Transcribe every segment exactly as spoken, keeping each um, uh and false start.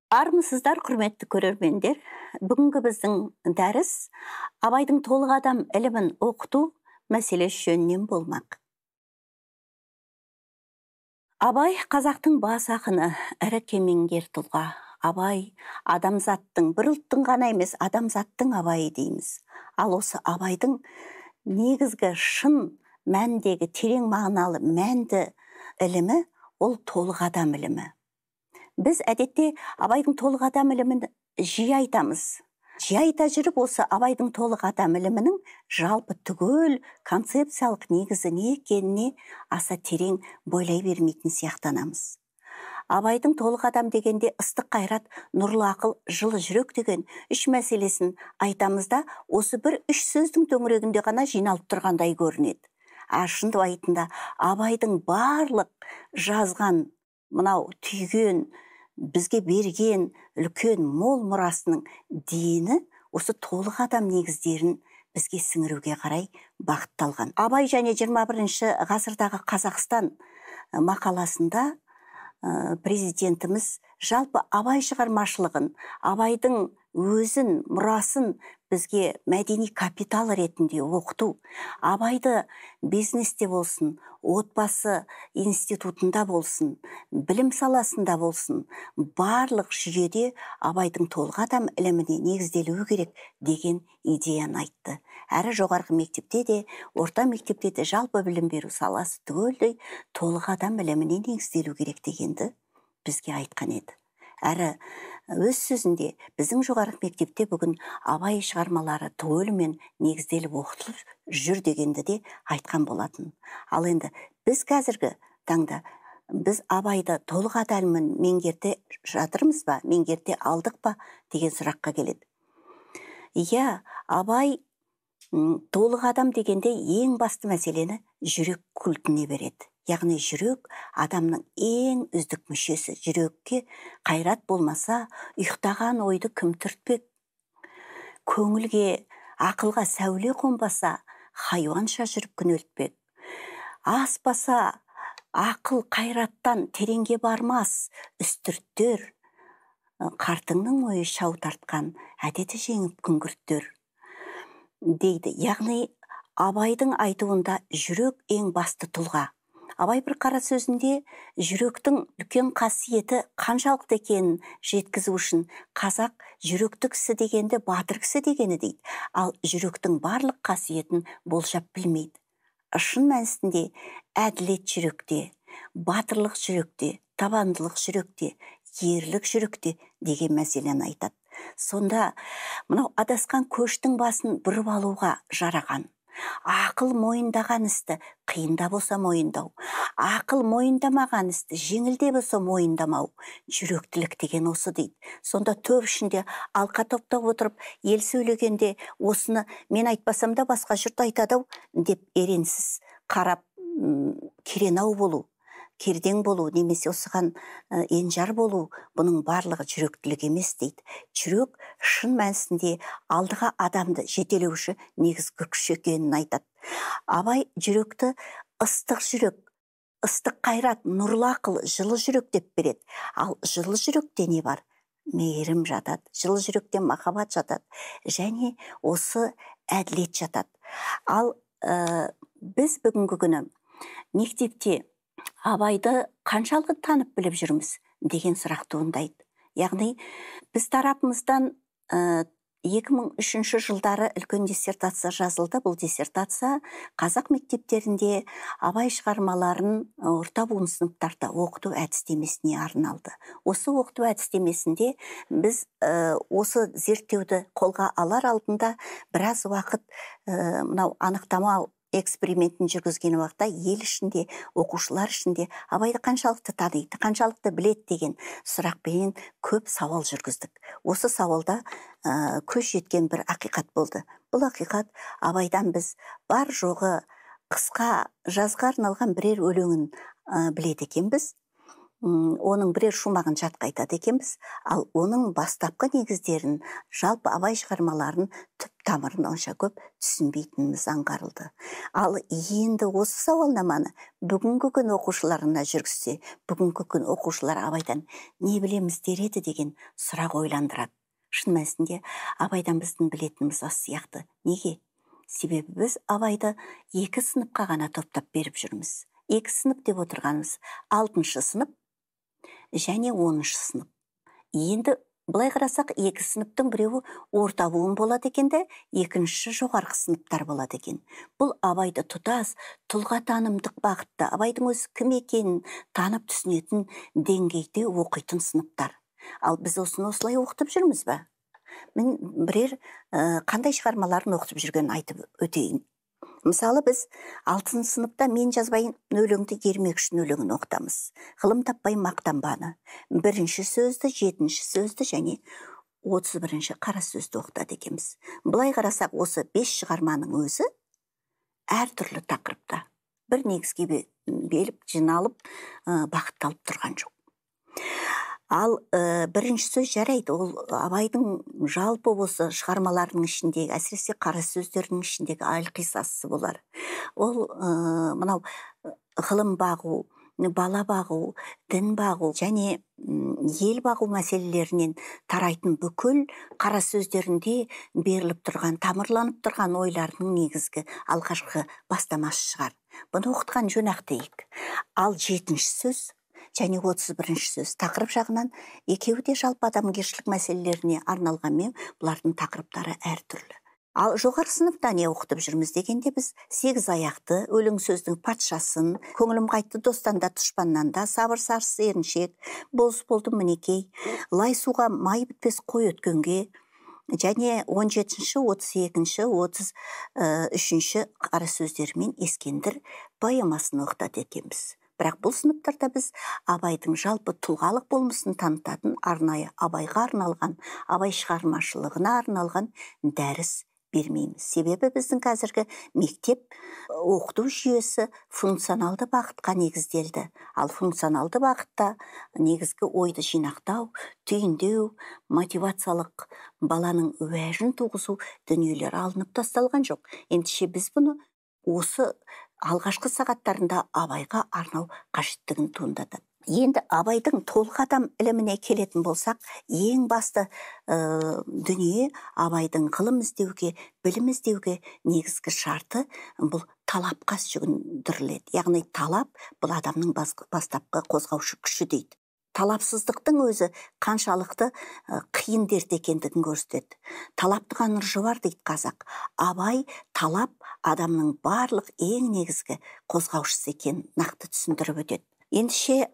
Армысыздар, құрметті көрермендер. Бүгінгі біздің дәріс Абайдың толық адам ілімін оқыту мәселесі жөнінен болмақ. Абай қазақтың бас ақыны, ірі кемеңгер тұлға. Абай адамзаттың, бір ұлттың ғана емес, адамзаттың абайы дейміз. Ал осы Абайдың негізгі шын мәндегі терең мағыналы мәнді ілімі ол толық адам ілімі. Біз әдетте Абайдың толық адам ілімін жиі айтамыз. Жиі айта жүріп, осы Абайдың толық адам ілімінің жалпы түгел концепциялық негізі не екеніне аса терең бойлай бермейтін сияқтанамыз. Абайдың толық адам дегенде ыстық қайрат, нұрлы ақыл, жылы жүрек деген үш мәселесін айтамызда, осы бір үш сөздің төңірегінде ғана жиналып тұрғандай көрінеді. Шындап айтында Абайдың барлық жазған, мынау түйген, бізге берген үлкен мол мұрасының дені осы толық адам негіздерін бізге сіңіруге қарай бағытталған. Абай және жиырма бірінші ғасырдағы Қазақстан мақаласында президентіміз жалпы Абай шығармашылығын, Абайдың өзін, мұрасын бізге мәдени капитал ретінде оқыту, Абайды бизнесте болсын, отбасы институтында болсын, білім саласында болсын, барлық жүйеде Абайдың толық адам іліміне негізделуі керек деген идеяны айтты. Әрі жоғарғы мектепте де, орта мектепте де жалпы білім беру саласы түгелдей толық адам іліміне негізделу керек дегенді бізге айтқан еді. Әрі өз сөзінде біздің жоғарғы мектепте бүгін Абай шығармалары түгелімен негізделіп оқытылып жүр дегенді де айтқан болатын. Ал енді біз қазіргі таңда біз Абайды толық адамын меңгерте жатырмыз ба, меңгерте алдық па деген сұраққа келеді. Иә, Абай толық адам дегенде ең басты мәселені жүрек культіне береді. Яғни жүрек адамның ең үздік мүшесі. Жүрекке қайрат болмаса, ұйықтаған ойды кім түртпек? Көңілге, ақылға сәуле қонбаса, хайуанша жүріп күнелтпек. Аспаса, ақыл қайраттан тереңге бармас, үстірттер. Қартыңның ойы шау тартқан, әдеті жеңіп күңгірттер дейді. Яғни Абайдың айтуында жүрек ең басты тұлға. Абай бір қара сөзінде жүректің үлкен қасиеті қаншалықты екенін жеткізу үшін қазақ жүректі кісі дегенді батыр кісі дегені дейді. Ал жүректің барлық қасиетін болжап білмейді. Шын мәнісінде әділет жүректе, батырлық жүректе, табандылық жүректе, ерлік жүректе деген мәселені айтады. Сонда мынау адасқан көштің басын бұрып алуға жараған. Ақыл мойындаған істі қиында болса мойындау. Ақыл мойындамаған істі жеңілде болса мойындамау. Жүректілік деген осы дейді. Сонда топ ішінде алқа топтап отырып, ел сөйлегенде осыны мен айтпасам да басқа жұрт айтады деп еренсіз қарап керенау болу, кердең болу, немесе осыған енжар болу, бұның барлығы жүректілік емес дейді. Жүрек шын мәнісінде алдыға адамды жетелеуші негізгі күш екенін айтады. Абай жүректі ыстық жүрек, ыстық қайрат, нұрлы ақыл, жылы жүрек деп береді. Ал жылы жүректе не бар? Мейірім жатады, жылы жүректе махаббат жатады, және осы әділет жатады. Ал ә, біз бүгінгі күні мектепте Абайды қаншалықты танып біліп жүрміз деген сұрақ туындайды. Яғни біз тарапымыздан ә, екі мың үшінші жылдары үлкен диссертация жазылды. Бұл диссертация қазақ мектептерінде Абай шығармаларын орта буын сыныптарда оқыту әдістемесіне арналды. Осы оқыту әдістемесінде біз ә, осы зерттеуді қолға алар алдында біраз уақыт ә, мынау анықтама экспериментін жүргізген уақытта ел ішінде, оқушылар ішінде Абайды қаншалықты таниды, қаншалықты білет деген сұрақпен көп сауал жүргіздік. Осы сауалда ә, көз жеткен бір ақиқат болды. Бұл ақиқат Абайдан біз бар жоғы қысқа жазға арналған бірер өлеңін ә, біледі екенбіз. оның бірер шумағын жатқа айтады екенбіз, ал оның бастапқы негіздерін, жалпы абай шығармаларын түп тамырын онша көп түсінбейтініміз аңғарылды. Ал енді осы сауалнаманы бүгінгі күн оқушыларына жүргізсе, бүгінгі күн оқушылар абайдан не білеміз дер еді деген сұрақ ойландырады. Шын мәнісінде абайдан біздің білетініміз аз сияқты. Неге? Себебі біз абайды екі сыныпқа ғана топтап беріп жүрміз. Екі сынып деп отырғанымыз алтыншы сынып және оныншы сынып. Енді былай қарасақ, екі сыныптың біреуі орта буын болады екен де, екінші жоғарғы сыныптар болады екен. Бұл абайды тұтас, тұлға танымдық бағытта, абайдың өзі кім екенін танып түсінетін деңгейде оқитын сыныптар. Ал біз осыны осылай оқытып жүрміз бе? Мен бірер ә, қандай шығармаларын оқытып жүргенін айтып өтейін. Мысалы, біз алтыншы сыныпта мен жазбайын өлеңді ермек үшін өлеңін оқытамыз. Ғылым таппай мақтанбаны, бірінші сөзді, жетінші сөзді және отыз бірінші қара сөзді оқытады екенбіз. Былай қарасақ, осы бес шығарманың өзі әртүрлі тақырыпта бір негізге беліп, жиналып, бағытталып тұрған жоқ. Ал ә, бірінші сөз жарайды, ол абайдың жалпы осы шығармаларының ішіндегі, әсіресе қара сөздердің ішіндегі айқисасы болар. Ол ә, мынау ғылым бағу, бала бағу, дін бағу және ел бағу мәселелерінен тарайтын бүкіл қара сөздерінде беріліп тұрған, тамырланып тұрған ойлардың негізгі алғашқы бастамасы шығар. Бұны оқытқан жөн-ақ дейік. Ал жетінші сөз және отыз бірінші сөз тақырып жағынан екеуі де жалпы адамгершілік мәселелеріне арналғанмен, бұлардың тақырыптары әртүрлі. Ал жоғары сыныпта не оқытып жүрміз дегенде, біз сегіз аяқты, өлең сөздің патшасын, көңілім қайтты достан да дұшпаннан да, сабыр сарсы еріншек, боз болдым мінекей, лай суға май бітпес қой өткенге, және он жетінші, отыз екінші, отыз үшінші қара сөздерімен Ескендір поэмасын оқытады екенбіз. Бірақ бұл сыныптарда біз абайдың жалпы тұлғалық болмысын танытатын арнайы абайға арналған, абай шығармашылығына арналған дәріс бермейміз. Себебі біздің қазіргі мектеп оқыту жүйесі функционалды бағытқа негізделді. Ал функционалды бағытта негізгі ойды жинақтау, түйіндеу, мотивациялық баланың уәжін туғызу дүниелер алынып тасталған жоқ. Ендеше біз бұны осы алғашқы сағаттарында абайға арнау қажеттігін туындатады. Енді абайдың толық адам іліміне келетін болсақ, ең басты ә, дүние абайдың ғылым іздеуге, білім іздеуге негізгі шарты бұл талапқа жүгіндіріледі. Яғни талап бұл адамның бастапқы қозғаушы күші дейді. Талапсыздықтың өзі қаншалықты қиын дерт екендігін көрсетеді. Талаптыған нұржы бар дейді қазақ. Абай талап адамның барлық ең негізгі қозғаушысы екенін нақты түсіндіріп өтеді. Ендеше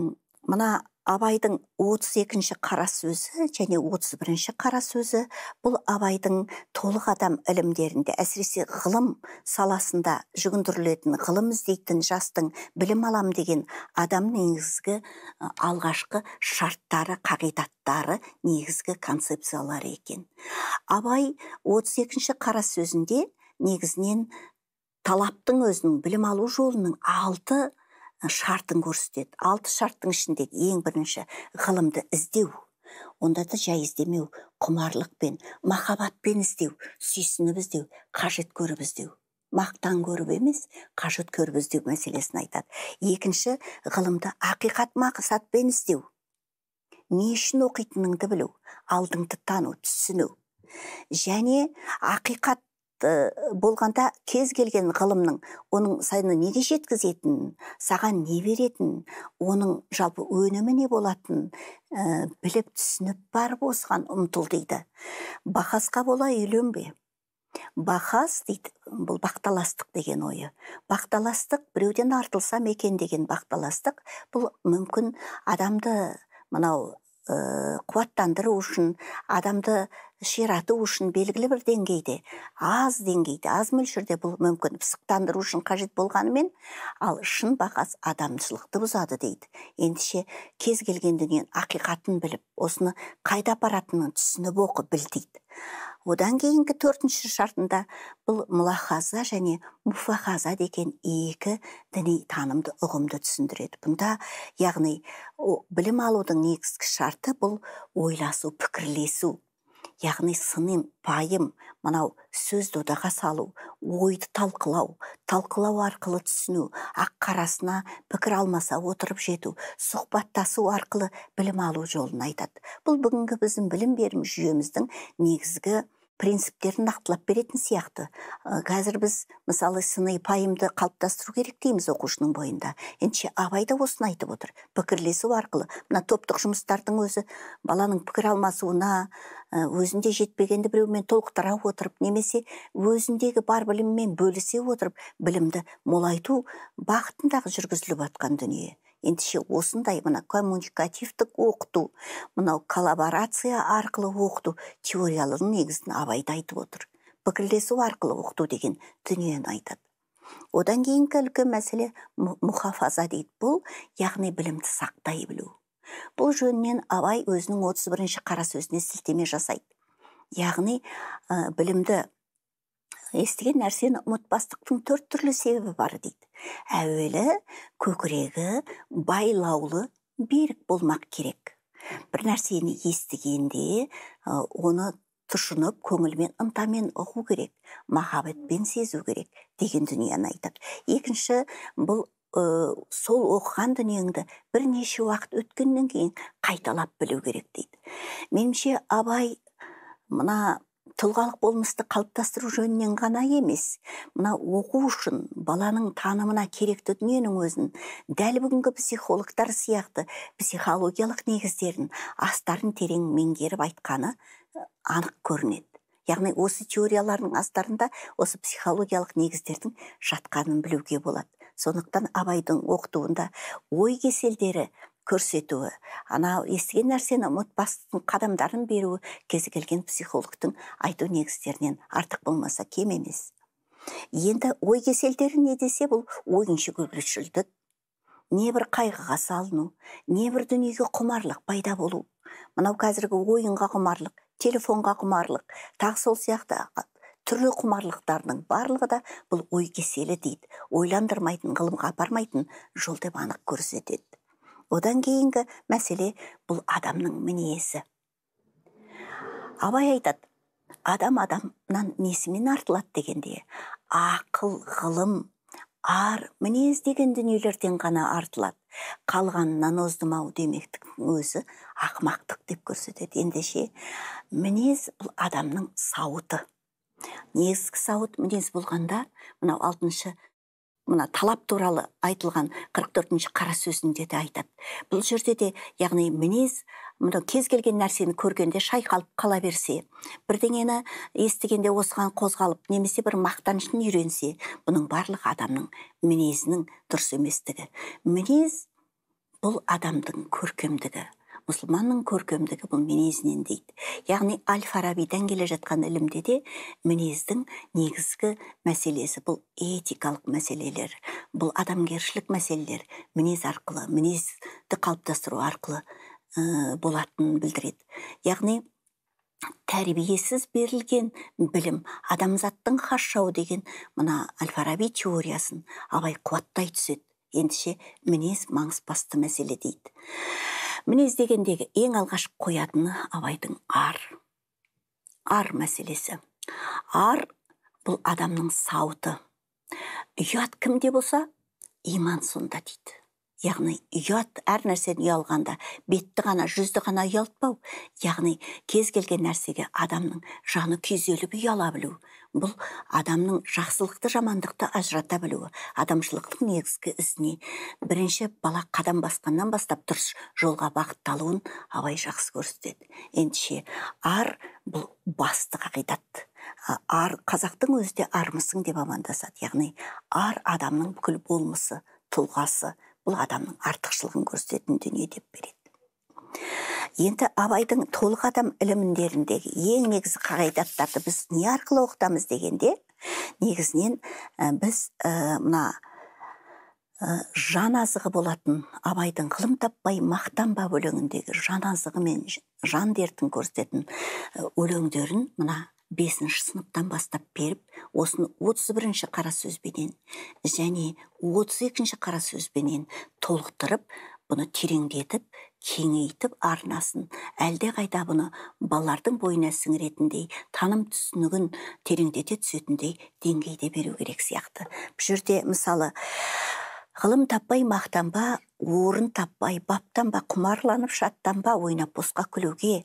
мына абайдың отыз екінші қара сөзі және отыз бірінші қара сөзі бұл абайдың толық адам ілімдерінде, әсіресе ғылым саласында жүгіндірілетін, ғылым іздейтін жастың білім алам деген адам негізгі алғашқы шарттары, қағидаттары, негізгі концепциялары екен. Абай отыз екінші қара сөзінде негізінен талаптың өзінің білім алу жолының алты шартын көрсетеді. Алты шарттың ішіндегі ең бірінші ғылымды іздеу. Онда да жай іздемеу, құмарлықпен, махаббатпен іздеу, сүйсініп іздеу, қажет көріп іздеу. Мақтан көріп емес, қажет көріп іздеу мәселесін айтады. Екінші, ғылымды ақиқат мақсатпен іздеу. Не үшін оқитыныңды білу, алдыңды тану, түсіну. Және ақиқат болғанда кез келген ғылымның оның сайыны неге жеткізетінін, саған не беретінін, оның жалпы өнімі не болатынын ә, біліп түсініп барып осыған ұмтыл дейді. Бақасқа бола үйленбе. Бақас дейді, бұл бақталастық деген ойы. Бақталастық біреуден артылсам екен деген бақталастық, бұл мүмкін адамды мынау ә, қуаттандыру үшін, адамды ширату үшін белгілі бір деңгейде, аз деңгейде, аз мөлшерде бұл мүмкін пысықтандыру үшін қажет болғанымен, ал шын бақас адамшылықты бұзады дейді. Ендеше кез келген дүниенің ақиқатын біліп, осыны қайда апаратынын түсініп оқы, біл дейді. Одан кейінгі төртінші шартында бұл мулахаза және муфахаза деген екі діни танымды ұғымды түсіндіреді. Бұнда, яғни, білім алудың негізгі шарты бұл ойласу, пікірлесу. Яғни сыным, пайым, мынау сөз додаға салу, ойды талқылау, талқылау арқылы түсіну, ақ қарасына пікір алмаса отырып жету, сұхбаттасу арқылы білім алу жолын айтады. Бұл бүгінгі біздің білім берім жүйеміздің негізгі принциптерін нақтылап беретін сияқты. Қазір біз, мысалы, сыни пайымды қалыптастыру керек дейміз оқушының бойында. Ендеше Абай да осыны айтып отыр. Пікірлесу арқылы, мына топтық жұмыстардың өзі баланың пікір алмасуына, өзінде жетпегенді біреумен толықтыра отырып, немесе өзіндегі бар біліммен бөлісе отырып, білімді молайту бағытындағы жүргізіліп жатқан дүние. Ендеше осындай мына коммуникативтік оқыту, мынау коллаборация арқылы оқыту теориялардың негізін Абайда айтып отыр. Пікірлесу арқылы оқыту деген дүниені айтады. Одан кейінгі үлкен мәселе мухафаза дейді. Бұл, яғни білімді сақтай білу. Бұл жөнінен Абай өзінің отыз бірінші қара сөзіне сілтеме жасайды. Яғни білімді естіген нәрсені ұмытпастықтың төрт түрлі себебі бар дейді. Әуелі көкірегі байлаулы берік болмақ керек. Бір нәрсені естігенде оны тұшынып, көңілмен, ынтамен ұғу керек, махаббатпен сезу керек деген дүниені айтады. Екінші, бұл сол оқыған дүниеңді бірнеше уақыт өткеннен кейін қайталап білу керек дейді. Меніңше Абай мына тұлғалық болмысты қалыптастыру жөнінен ғана емес, мына оқу үшін баланың танымына керекті дүниенің өзін дәл бүгінгі психологтар сияқты психологиялық негіздерін астарын терең меңгеріп айтқаны анық көрінеді. Яғни осы теориялардың астарында осы психологиялық негіздердің жатқанын білуге болады. Сондықтан Абайдың оқытуында ой кеселдері көрсетуі, ана естіген нәрсені ұмытпастың қадамдарын беруі кезі келген психологтың айту негіздерінен артық болмаса кем емес. Енді ой кеселдері не десе, бұл ойыншы көгілшілдік, не бір қайғыға салыну, не бір дүниеге құмарлық пайда болу. Мынау қазіргі ойынға құмарлық, телефонға құмарлық, тағы сол сияқты түрлі құмарлықтардың барлығы да бұл ой кеселі дейді. Ойландырмайтын, ғылымға апармайтын жол деп анық көрсетеді. Одан кейінгі мәселе бұл адамның мінезі. Абай айтады, адам адамнан несімен артылады дегенде, ақыл, ғылым, ар, мінез деген дүниелерден ғана артылады. Қалғанынан оздымау демектің өзі ақымақтық деп көрсетеді. Ендеше мінез бұл адамның сауыты. Негізгі сауыт мінез болғанда, мынау алтыншы мына талап туралы айтылған қырық төртінші қара сөзінде де айтады. Бұл жерде де, яғни мінез, мына кез келген нәрсені көргенде шайқалып қала берсе, бірдеңені естігенде осыған қозғалып, немесе бір мақтанышын үйренсе, бұның барлық адамның мінезінің дұрыс еместігі. Мінез бұл адамдың көркемдігі. Мұсылманның көркемдігі бұл мінезінен дейді. Яғни Аль-Фарабидан келе жатқан ілімде де мінездің негізгі мәселесі бұл этикалық мәселелер, бұл адамгершілік мәселелер, мінез арқылы, мінезді қалыптастыру арқылы ә, болатынын білдіреді. Яғни тәрбиесіз берілген білім, адамзаттың хашшауы деген мына Аль-Фараби теориясын Абай қуаттай түседі. Ендеше мінез маңыз басты мәселе дейді. Мінез дегендегі ең алғаш қоятыны Абайдың ар. Ар мәселесі. Ар бұл адамның сауыты. Ұят кімде болса, иман сонда дейді. Яғни ұят әр нәрседен ұялғанда бетті ғана, жүзді ғана ұялтпау. Яғни кез келген нәрсеге адамның жаны күйзеліп ұяла білу. Бұл адамның жақсылықты жамандықты ажырата білуі, адамшылықтың негізгі ізіне бірінші бала қадам басқаннан бастап дұрыс жолға бағытталуын Абай жақсы көрсетеді. Ендеше ар бұл басты қағидат. Ар, қазақтың өзі де армысың деп амандасады. Яғни ар адамның бүкіл болмысы, тұлғасы, бұл адамның артықшылығын көрсететін дүние деп береді. Енді Абайдың толық адам іліміндеріндегі ең негізі қағидаттарды біз не арқылы оқытамыз дегенде, негізінен біз мына жан азығы болатын Абайдың ғылым таппай мақтанба өлеңіндегі жан азығы мен жан дертін көрсететін өлеңдерін мына бесінші сыныптан бастап беріп, осыны отыз бірінші қара сөзбенен және отыз екінші қара сөзбенен толықтырып, бұны тереңдетіп, кеңейтіп арнасын, әлде қайда бұны балалардың бойына сіңіретіндей, таным түсінігін тереңдете түсетіндей деңгейде беру керек сияқты. Бұл жерде мысалы ғылым таппай мақтанба, орын таппай баптанба, құмарланып шаттанба, ойнап босқа күлуге,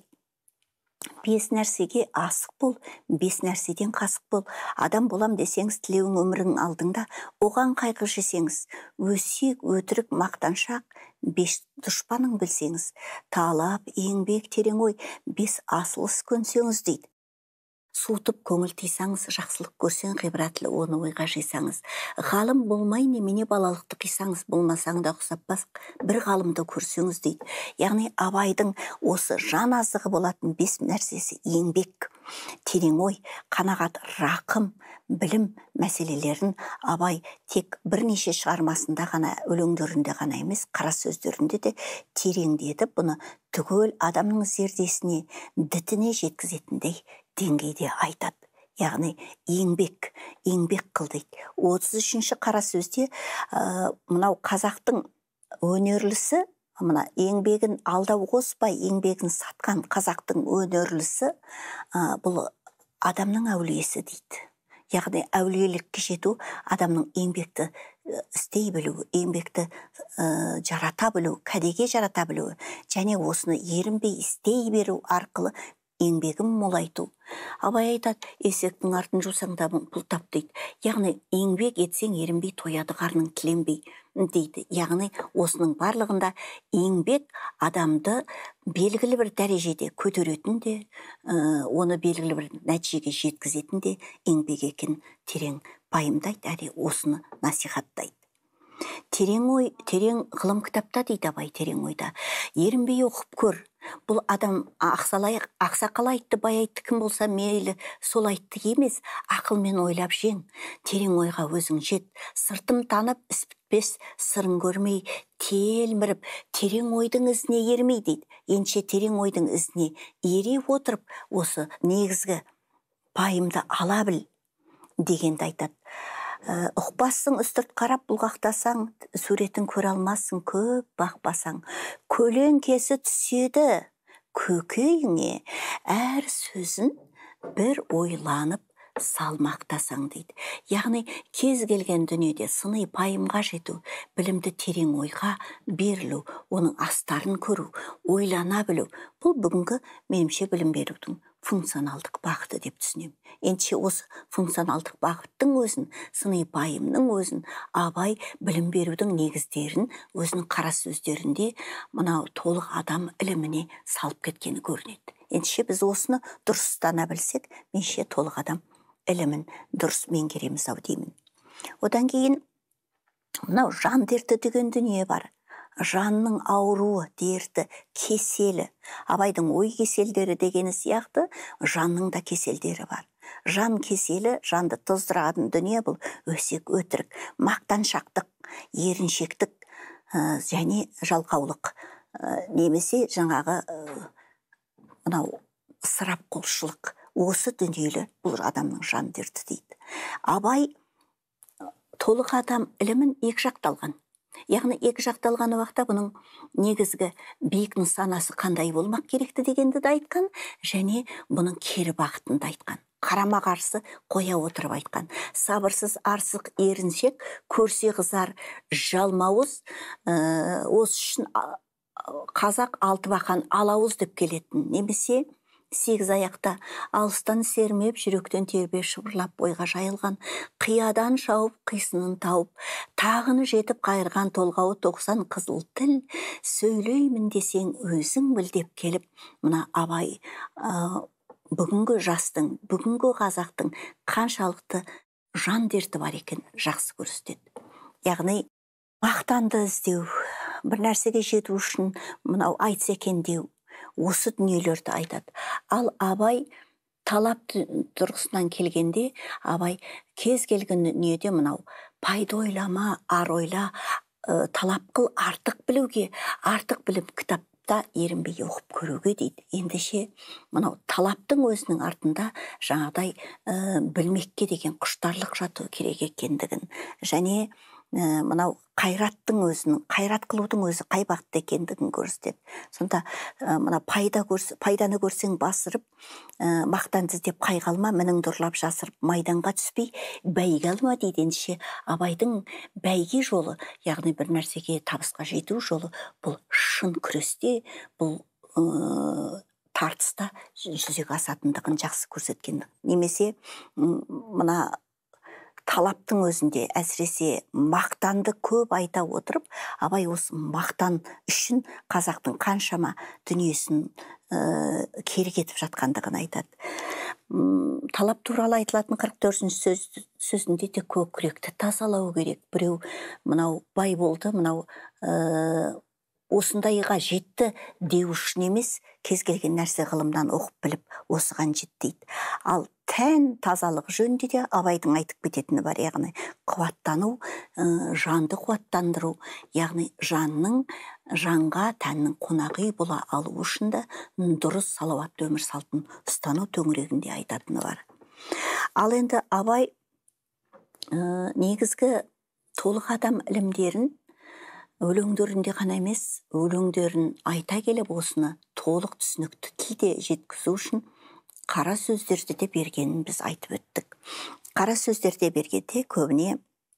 бес нәрсеге асық бол, бес нәрседен қасық бол. Адам болам десеңіз, тілеуің өмірің алдыңда, оған қайғы жесеңіз, өсек, өтірік, мақтаншақ, бес дұшпаның білсеңіз, талап, еңбек, терең ой, бес асылыс көнсеңіз дейді. Суытып көңіл тисаңыз, жақсылық көрсең, ғибратлы оны ойға жисаңыз. Ғалым болмай немене балалықты қисаңыз, болмасаң да ұқсаппас, бір ғалымды көрсеңіз дейді. Яғни Абайдың осы жан азығы болатын бес нәрсесі еңбек, терең ой, қанағат, рақым, білім мәселелерін Абай тек бірнеше шығармасында ғана, өлеңдерінде ғана емес, қара сөздерінде де тереңдетіп, бұны түгел адамның зердесіне, дітіне жеткізетіндей деңгейде айтады. Яғни еңбек, еңбек қыл дейді. отыз үшінші қара сөзде ә, мынау қазақтың өнерлісі, мына еңбегін алдау қоспай, еңбегін сатқан қазақтың өнерлісі ә, бұл адамның әулиесі дейді. Яғни әулиелікке жету адамның еңбекті істей білуі, еңбекті ә, жарата білуі, кәдеге жарата білуі, және осыны ерінбей істей беру арқылы еңбегін молайту. Абай айтады, есектің артын жусаң да пұл тап дейді. Яғни еңбек етсең ерінбей, тояды қарның тіленбей дейді. Яғни осының барлығында еңбек адамды белгілі бір дәрежеде көтеретін де, оны белгілі бір нәтижеге жеткізетін де еңбек екен терең пайымдайды, әрі осыны насихаттайды. Терең ой, терең ғылым кітапта дейді Абай терең ойда. Ерінбей оқып көр. Бұл адам ақсақал айтты, бай айтты, кім болса мейлі сол айтты емес, ақылмен ойлап жең. Терең ойға өзің жет. Сыртым танып, іс бітпес сырын көрмей, телміріп, терең ойдың ізіне ермей дейді. Енше терең ойдың ізіне ере отырып, осы негізгі пайымды ала біл дегенді айтады. Ұқпассың, үстірт қарап бұлғақтасаң, суретін көре алмассың, көп бақпасаң. Көлең кесі түседі көкейіңе, әр сөзін бір ойланып салмақтасаң дейді. Яғни кез келген дүниеде сыни пайымға жету, білімді терең ойға берілу, оның астарын көру, ойлана білу. Бұл бүгінгі менімше білім берудің функционалдық бағыты деп түсінемін. Ендеше осы функционалдық бағыттың өзін, сыни пайымның өзін, Абай білім берудің негіздерін өзінің қара сөздерінде мынау толық адам іліміне салып кеткені көрінеді. Ендеше біз осыны дұрыстана білсек, менше толық адам ілімін дұрыс меңгереміз ау деймін. Одан кейін мынау жан дерті деген дүние бар. Жанның ауруы, дерті, кеселі. Абайдың ой кеселдері дегені сияқты, жанның да кеселдері бар. Жан кеселі, жанды тоздыратын дүние бұл өсек, өтірік, мақтаншақтық, еріншектік ә, және жалқаулық. Ә, немесе жаңағы ә, мынау ысырап құлшылық. Осы дүниелі бұл адамның жан дерті дейді. Абай толық адам ілімін екі жақталған. Яғни екі жақталған уақытта бұның негізгі биік нысанасы қандай болмақ керекті дегенді де айтқан, және бұның кері бағытын да айтқан. Қарама қарсы қоя отырып айтқан. Сабырсыз, арсық, еріншек, көрсе қызар, жалмауыз, ә, осы үшін қазақ алты бақан алауыз деп келетін. Немесе сегіз аяқта алыстан сермеп, жүректен тербе шыбырлап бойға жайылған, қиядан шауып, қисынын тауып, тағыны жетіп қайырған толғауы тоқсан қызыл тіл, сөйлеймін десең өзің біл деп келіп, мына Абай ә, бүгінгі жастың, бүгінгі қазақтың қаншалықты жан дерті бар екен жақсы көрсетеді. Яғни мақтанды іздеу, бір нәрсеге жету үшін мынау айтса екен деу, осы дүниелерді айтады. Ал Абай талап тұрғысынан келгенде, Абай кез келген дүниеде мынау пайда ойлама, ар ойла, ә, талап қыл артық білуге, артық білім кітапта та ерінбей оқып көруге дейді. Ендеше мынау талаптың өзінің артында жаңағыдай ә, білмекке деген құштарлық жату керек екендігін, және ә, мынау қайраттың өзінің, қайрат қылудың өзі қай бақытты екендігін көрсетеді. Сонда ә, мына пайда көрс, пайданы көрсең басырып, ә, мақтанды іздеп қайғы алма, мініңді ұрлап жасырып, майданға түспей, бәйге алма дейді. Ендеше Абайдың бәйге жолы, яғни бір нәрсеге табысқа жету жолы, бұл шын күресте, бұл ә, тартыста жүзеге асатындығын жақсы көрсеткен. Немесе мына талаптың өзінде әсіресе мақтанды көп айта отырып, Абай осы мақтан үшін қазақтың қаншама дүниесін ә, кері кетіп жатқандығын айтады. Талап туралы айтылатын қырық төртінші сөз, сөзінде де көкіректі тазалау керек. Біреу мынау бай болды, мынау ә, осындайға жетті деу үшін емес, кез келген нәрсе ғылымнан оқып біліп осыған жетті дейді. Ал тән тазалық жөнінде де Абайдың айтып кететіні бар, яғни қуаттану, ә, жанды қуаттандыру, яғни жанның жанға тәннің қонағы бола алу үшін де дұрыс салауатты өмір салтын ұстану төңірегінде айтатыны бар. Ал енді Абай ә, негізгі толық адам ілімдерін өлеңдерінде ғана емес, өлеңдерін айта келіп осыны толық түсінікті тілде жеткізу үшін қара сөздерді де бергенін біз айтып өттік. Қара сөздерде бергенде көбіне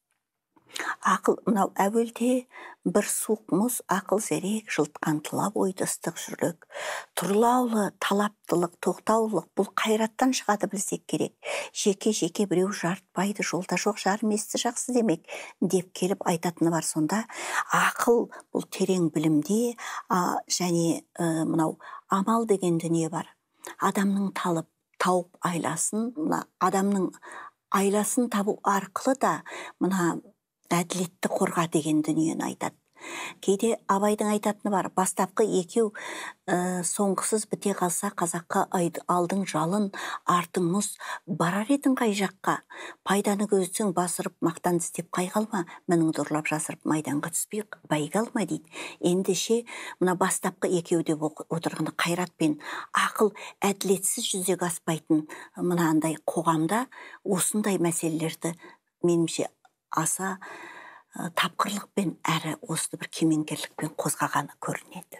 ақыл, мынау әуелде бір суық мұз, ақыл зерек, жылтқан тұла бойды ыстық жүрек. Тұрлаулы, талаптылық, тоқтаулық, бұл қайраттан шығады білсек керек. Жеке-жеке біреу жартпайды, жолда жоқ жарым есті жақсы демек, деп келіп айтатыны бар. Сонда ақыл бұл терең білімде, а, және ә, мынау амал деген дүние бар. Адамның талып, тауып айласын, мына адамның айласын табу арқылы да мына әділетті қорға деген дүниені айтады. Кейде Абайдың айтатыны бар, бастапқы екеу ә, соңғысыз біте қалса, қазаққа алдың жалын, артың мұз, барар едің қай жаққа, пайданы көзсең басырып, мақтан іздеп қайғы алма, мініңді ұрлап жасырып, майданға түспей бәйге алма дейді. Ендеше мына бастапқы екеуде отырғаны қайрат пен ақыл әділетсіз жүзеге аспайтын мынандай қоғамда осындай мәселелерді меніңше аса ә, тапқырлықпен әрі осы бір кемеңгерлікпен қозғағаны көрінеді.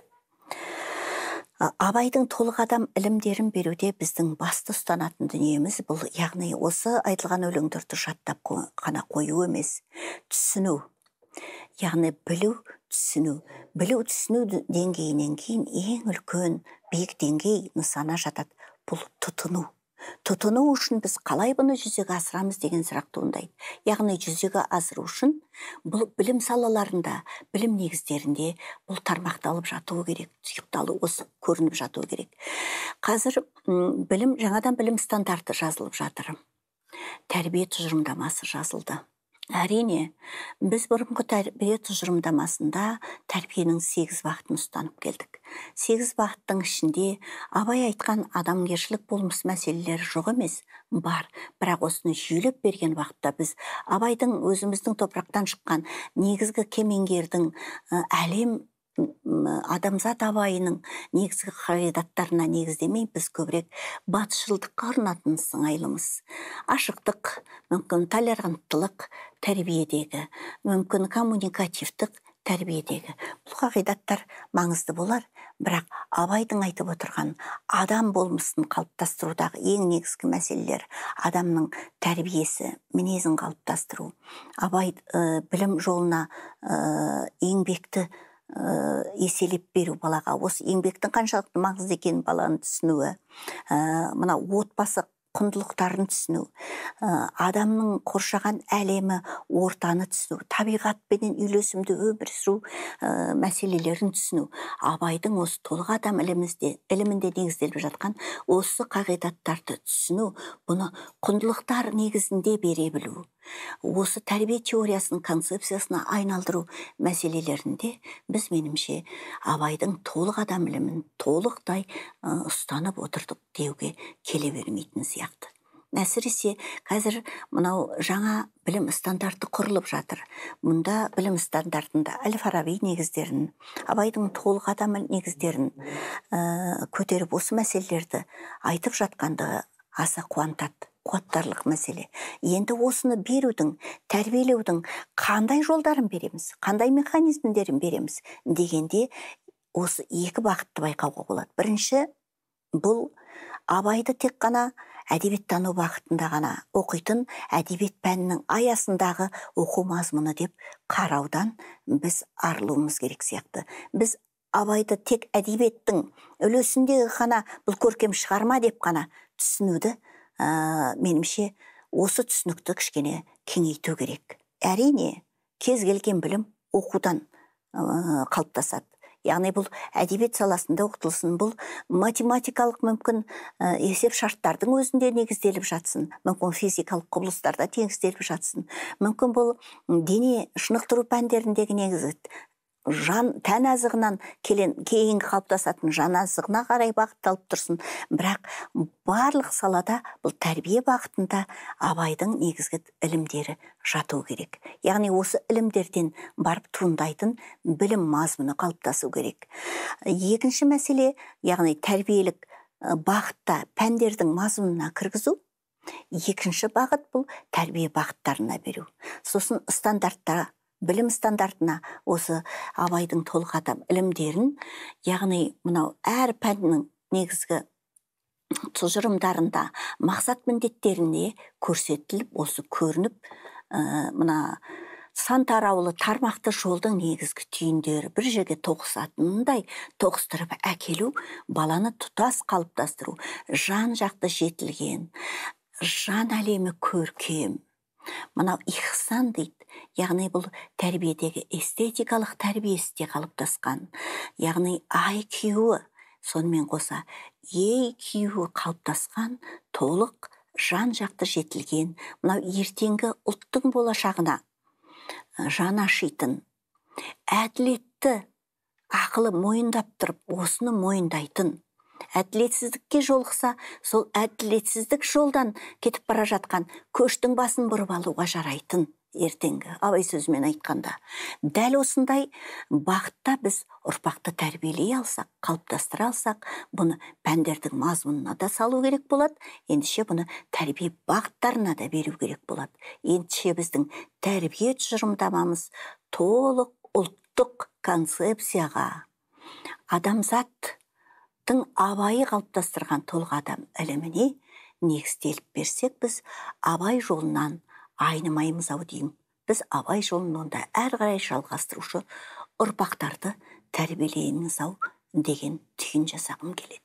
Абайдың толық адам ілімдерін беруде біздің басты ұстанатын дүниеміз бұл, яғни осы айтылған өлеңдерді жаттап қана қою емес, түсіну. Яғни білу, түсіну. Білу, түсіну деңгейінен кейін ең үлкен биік деңгей нысана жатады. Бұл тұтыну. Тұтыну үшін біз қалай бұны жүзеге асырамыз деген сұрақ туындайды. Яғни жүзеге асыру үшін бұл білім салаларында, білім негіздерінде бұл тармақталып жатуы керек, тұйықталу осы көрініп жатуы керек. Қазір білім, жаңадан білім стандарты жазылып жатыр. Тәрбие тұжырымдамасы жазылды. Әрине, біз бұрынғы тәрбие тұжырымдамасында тәрбиенің сегіз бағытын ұстанып келдік. Сегіз бағыттың ішінде Абай айтқан адамгершілік болмыс мәселелері жоқ емес, бар. Бірақ осыны жүйелеп берген уақытта біз Абайдың өзіміздің топырақтан шыққан негізгі кемеңгердің әлем адамзат абайының негізгі қағидаттарына негіздемей біз көбірек батысшылдыққа ұрынатын сыңайлымыз. Ашықтық, мүмкін толеранттылық тәрбиедегі, мүмкін коммуникативтік тәрбиедегі. Бұл қағидаттар маңызды болар, бірақ Абайдың айтып отырған адам болмысын қалыптастырудағы ең негізгі мәселелер адамның тәрбиесі, мінезін қалыптастыру. Абай ә, білім жолына ә, еңбекті еселеп беру балаға, осы еңбектің қаншалықты маңызды екенін баланың түсінуі, мына отбасы құндылықтарын түсіну, адамның қоршаған әлемі ортаны түсіну, табиғатпенен үйлесімді өмір сүру мәселелерін түсіну. Абайдың осы толық адам ілімінде, ілімінде негізделіп жатқан осы қағидаттарды түсіну, бұны құндылықтар негізінде бере білу, осы тәрбие теориясының концепциясына айналдыру мәселелерінде біз менімше Абайдың толық адам ілімін толықтай ұстанып отырдық деуге келе бермейтін сияқты. әсіресе қазір мынау жаңа білім стандарты құрылып жатыр. Мұнда білім стандартында Әл-Фараби негіздерін, Абайдың толық адам негіздерін ә, көтеріп осы мәселелерді айтып жатқанды аса қуантады, қуаттарлық мәселе. Енді осыны берудің, тәрбиелеудің қандай жолдарын береміз, қандай механизмдерін береміз дегенде осы екі бағытты байқауға болады. Бірінші, бұл Абайды тек қана әдебиеттану бағытында ғана оқитын әдебиет пәнінің аясындағы оқу мазмұны деп қараудан біз арылуымыз керек сияқты. Біз Абайды тек әдебиеттің үлесіндегі ғана бұл көркем шығарма деп қана түсінуді, ә, менімше осы түсінікті кішкене кеңейту керек. Әрине, кез келген білім оқудан ә, қалыптасады. Яғни бұл әдебиет саласында оқытылсын, бұл математикалық мүмкін ә, есеп шарттардың өзінде негізделіп жатсын, мүмкін физикалық құбылыстарда негізделіп жатсын, мүмкін бұл дене шынықтыру пәндеріндегі негізі жан тән азығынан келен кейін қалыптасатын жан азығына қарай бағытталып тұрсын. Бірақ барлық салада бұл тәрбие бағытында Абайдың негізгі ілімдері жату керек. Яғни осы ілімдерден барып туындайтын білім мазмұны қалыптасу керек. Екінші мәселе, яғни тәрбиелік бағытта пәндердің мазмұнына кіргізу. Екінші бағыт бұл тәрбие бағыттарына беру. Сосын стандарттар білім стандартына осы Абайдың толық адам ілімдерін, яғни мынау әр пәннің негізгі тұжырымдарында мақсат міндеттеріне көрсетіліп, осы көрініп, ә, мына сан тараулы тармақты жолдың негізгі түйіндері бір жерге тоғысатындай тоғыстырып әкелу, баланы тұтас қалыптастыру, жан жақты жетілген, жан әлемі көркем. Мынау ихсан дейді, яғни бұл тәрбиедегі эстетикалық тәрбиесі де қалыптасқан. Яғни ай кюі, сонымен қоса ей кюі қалыптасқан, толық жан жақты жетілген, мынау ертеңгі ұлттың болашағына жан ашитын, әділетті ақылы мойындап тұрып, осыны мойындайтын, әділетсіздікке жолықса, сол әділетсіздік жолдан кетіп бара жатқан көштің басын бұрып алуға жарайтын ертеңгі, Абай сөзімен айтқанда. Дәл осындай бағытта біз ұрпақты тәрбиелей алсақ, қалыптастыра алсақ, бұны пәндердің мазмұнына да салу керек болады, ендеше бұны тәрбие бағыттарына да беру керек болады. Ендеше біздің тәрбие тұжырымдамамыз толық ұлттық концепцияға, адамзат тың Абайы қалыптастырған толық адам іліміне негізделіп берсек, біз Абай жолынан айнымаймыз ау деймін. Біз Абай жолын онда әр қарай жалғастырушы ұрпақтарды тәрбиелейміз ау деген түйін жасағым келеді.